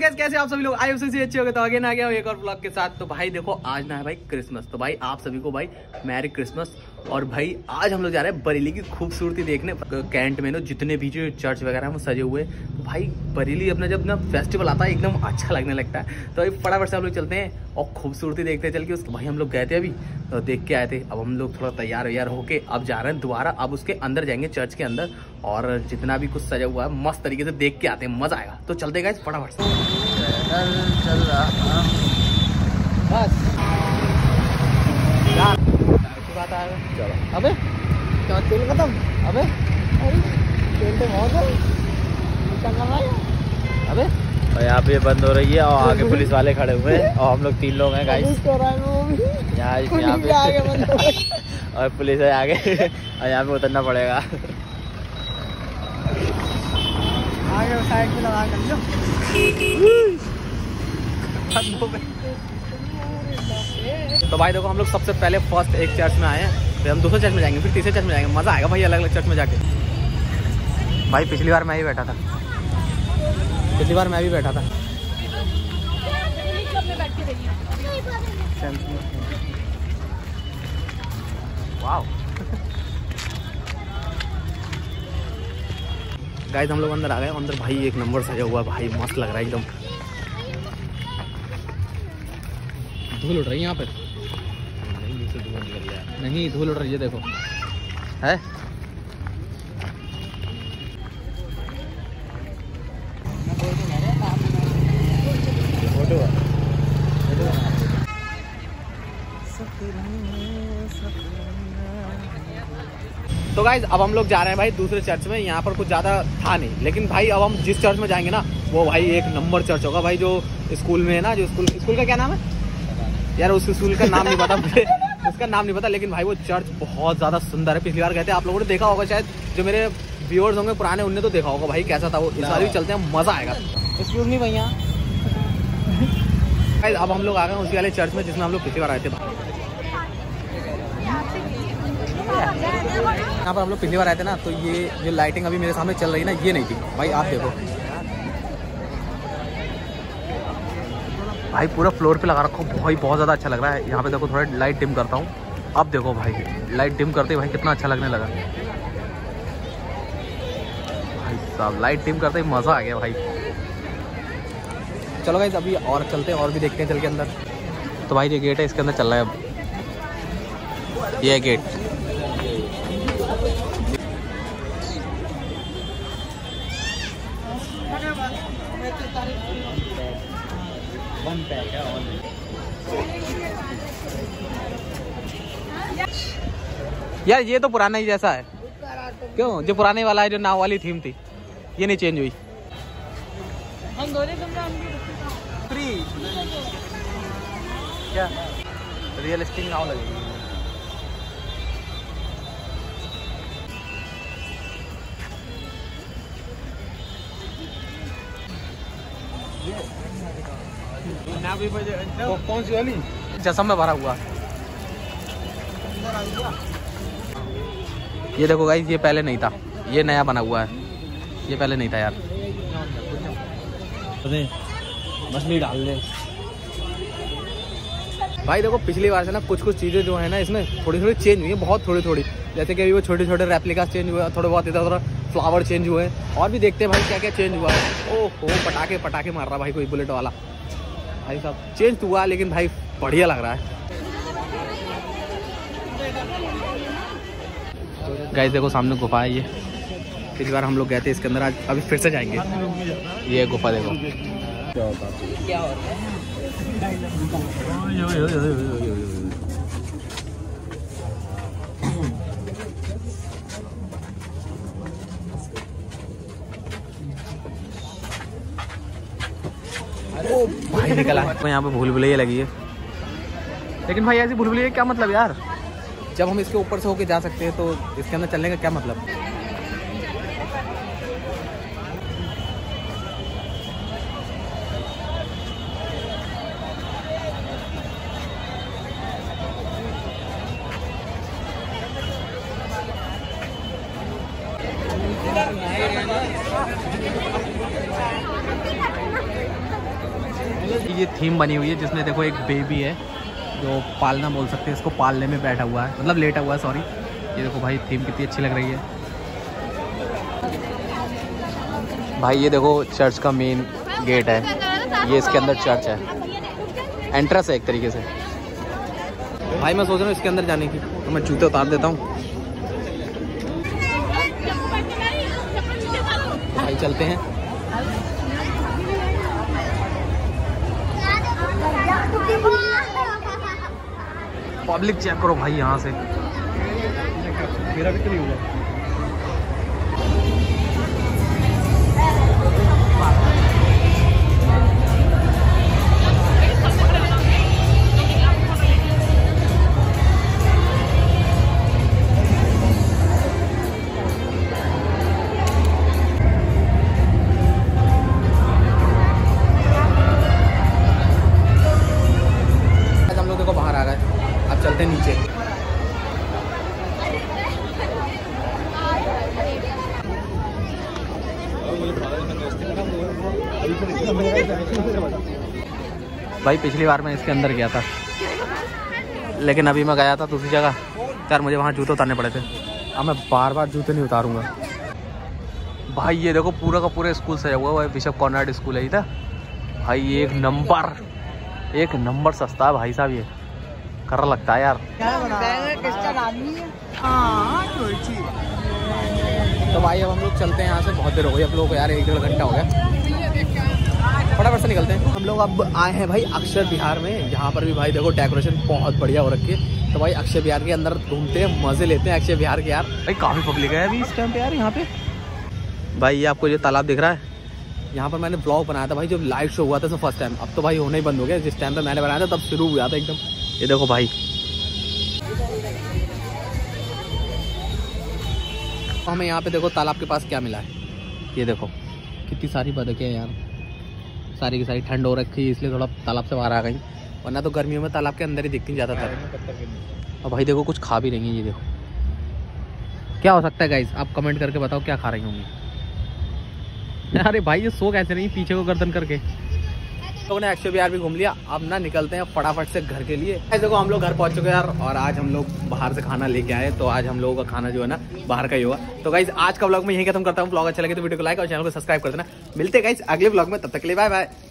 Guys कैसे आप सभी लोग आई से अच्छे हो गए। तो आगे ना आ गया एक और ब्लॉग के साथ। तो भाई देखो आज ना है भाई क्रिसमस। तो भाई आप सभी को भाई मैरी क्रिसमस। और भाई आज हम लोग जा रहे हैं बरेली की खूबसूरती देखने। कैंट में जितने भी जो चर्च वगैरह हैं वो सजे हुए। तो भाई बरेली अपना जब ना फेस्टिवल आता है एकदम अच्छा लगने लगता है। तो भाई फटाफट से हम लोग चलते हैं और खूबसूरती देखते चल के। उसके भाई हम लोग गए थे अभी तो देख के आए थे। अब हम लोग थोड़ा तैयार वैयार होके अब जा रहे हैं दोबारा। अब उसके अंदर जाएंगे चर्च के अंदर और जितना भी कुछ सजा हुआ है मस्त तरीके से देख के आते हैं, मजा आएगा। तो चलते गए फटाफट से। चल रहा बस यार बात आएगा। चलो अबे क्या तेल खत्म। अबे तेल तो बहुत है। अबे और यहाँ पे बंद हो रही है और आगे पुलिस वाले खड़े हुए हैं और हम लोग 3 लोग हैं गाइस। यहाँ पे और पुलिस है आगे और यहाँ पे उतरना पड़ेगा। आगे साइड में लगा कर लो। तो भाई देखो हम लोग सबसे पहले फर्स्ट एक चर्च में आए हैं। फिर हम दूसरे चर्च में जाएंगे, फिर तीसरे चर्च में जाएंगे। मजा आएगा भाई अलग अलग चर्च में जाके। भाई पिछली बार मैं ही बैठा था। पिछली बार मैं भी बैठा था। वाओ गाइस हम लोग अंदर आ गए। अंदर भाई एक नंबर सजा हुआ है भाई, मस्त लग रहा है एकदम। धूल उड़ रही है यहाँ पे। नहीं धूल उड़ रही है देखो है। तो गाइज अब हम लोग जा रहे हैं भाई दूसरे चर्च में। यहाँ पर कुछ ज़्यादा था नहीं, लेकिन भाई अब हम जिस चर्च में जाएंगे ना वो भाई एक नंबर चर्च होगा भाई। जो स्कूल में है ना, जो स्कूल का क्या नाम है यार, उस स्कूल का नाम नहीं पता मुझे, उसका नाम नहीं पता। लेकिन भाई वो चर्च बहुत ज़्यादा सुंदर है। पिछली बार गए थे, आप लोगों ने देखा होगा शायद, जो मेरे व्यूअर्स होंगे पुराने उनने तो देखा होगा भाई कैसा था वो। इस बार भी चलते हैं, मज़ा आएगा। एक्सक्यूज मी भैया। अब हम लोग आ गए उसी वाले चर्च में जिसमें हम लोग पिछली बार आए थे। यहाँ पर हम लोग पिछली बार आए थे ना, तो ये जो लाइटिंग अभी मेरे सामने चल रही है ना, ये नहीं थी भाई। आप देखो भाई पूरा फ्लोर पे लगा रखा हूँ भाई, बहुत ज़्यादा अच्छा लग रहा है। यहाँ पे देखो थोड़ा लाइट डिम करता हूँ। अब देखो भाई लाइट डिम करते भाई कितना अच्छा लगने लगा भाई साहब। लाइट डिम करते ही मज़ा आ गया भाई। चलो भाई अभी और चलते हैं और भी देखते हैं चल के अंदर। तो भाई ये गेट है, इसके अंदर चल रहा है अब। ये गेट यार ये तो पुराना ही जैसा है। क्यों? जो पुराने वाला है, जो नाव वाली थीम थी, ये नहीं चेंज हुई। क्या रियलिस्टिक नाव लगेगी। कौन सी वाली? चसम में भरा हुआ। ये देखो गाइस, ये पहले नहीं था, ये नया बना हुआ है। ये पहले नहीं था यार। मछली डाल दे भाई देखो पिछली बार से ना कुछ कुछ चीज़ें जो है ना इसमें थोड़ी थोड़ी चेंज हुई है, बहुत थोड़ी थोड़ी। जैसे कि अभी वो छोटे छोटे रेप्लिकास चेंज हुए, थोड़े बहुत इधर उधर फ्लावर चेंज हुए। और भी देखते हैं भाई क्या क्या चेंज हुआ है। ओहो पटाखे पटाखे मार रहा भाई कोई बुलेट वाला। भाई साहब चेंज तो हुआ लेकिन भाई बढ़िया लग रहा है। गाइस देखो सामने गुफा है। ये पिछली बार हम लोग गए थे इसके अंदर, आज अभी फिर से जाएंगे। ये गुफा देखो क्या होता है। भाई निकला है। यहाँ पे भूल भुलैया लगी है, लेकिन भाई ऐसी भूल भुलैया क्या मतलब यार। जब हम इसके ऊपर से होके जा सकते हैं तो इसके अंदर चलने का क्या मतलब। ये थीम बनी हुई है जिसमें देखो एक बेबी है जो पालना बोल सकते हैं इसको, पालने में बैठा हुआ है, मतलब लेटा हुआ है, सॉरी। ये देखो भाई थीम कितनी अच्छी लग रही है भाई। ये देखो चर्च का मेन गेट है, ये इसके अंदर चर्च है, एंट्रेंस है एक तरीके से। भाई मैं सोच रहा हूँ इसके अंदर जाने की, तो मैं जूते उतार देता हूँ भाई, चलते हैं। पब्लिक चेक करो भाई यहाँ से, मेरा भी तो नहीं हुआ। हम लोग देखो बाहर आ गए, अब चलते हैं नीचे। भाई पिछली बार मैं इसके अंदर गया था, लेकिन अभी मैं गया था दूसरी जगह यार, मुझे वहाँ जूते उतारने पड़े थे। अब मैं बार बार जूते नहीं उतारूंगा। भाई ये देखो पूरा का पूरा स्कूल सजा हुआ है, बिशप कॉर्नर स्कूल है इधर भाई। एक नंबर सस्ता है भाई साहब, ये कर लगता है यार। तो भाई अब हम लोग चलते हैं यहाँ से, बहुत देर हो गई अब लोग यार, 1-1.5 घंटा हो गया, फटाफट से निकलते हैं। हम लोग अब आए हैं भाई अक्षर विहार में, यहाँ पर भी भाई देखो डेकोरेशन बहुत बढ़िया हो रखी है। तो भाई अक्षय विहार के अंदर घूमते हैं, मजे लेते हैं अक्षय विहार के यार। भाई काफ़ी पब्लिक है अभी इस टाइम पे यार यहाँ पे। भाई ये आपको जो तालाब दिख रहा है, यहाँ पर मैंने ब्लॉग बनाया था भाई, जो लाइव शो हुआ था तो फर्स्ट टाइम। अब तो भाई होना ही बंद हो गया, जिस टाइम पे मैंने बनाया था तब शुरू हुआ था एकदम। ये देखो भाई, हमें यहाँ पे देखो तालाब के पास क्या मिला है, ये देखो कितनी सारी बतखें हैं यार, सारी की सारी। ठंड हो रखी है इसलिए थोड़ा तालाब से बाहर आ गई, वरना तो गर्मियों में तालाब के अंदर ही दिखती ज़्यादातर। और भाई देखो कुछ खा भी रही हैं, ये देखो क्या हो सकता है गाइस, आप कमेंट करके बताओ क्या खा रही होंगी। अरे भाई ये सो कैसे नहीं पीछे को गर्दन करके। लोगों ने अक्षय विहार भी घूम लिया, अब ना निकलते हैं फटाफट से घर के लिए। ऐसे को हम लोग घर पहुंच चुके हैं यार, और आज हम लोग बाहर से खाना लेके आए, तो आज हम लोगों का खाना जो है ना बाहर का ही होगा। तो गाइस आज का व्लॉग में यही खत्म करता हूँ। व्लॉग अच्छा लगे तो वीडियो को लाइक और चैनल को सब्सक्राइब कर देना। मिलते हैं गाइस अगले व्लॉग में, तब तक के लिए बाय बाय।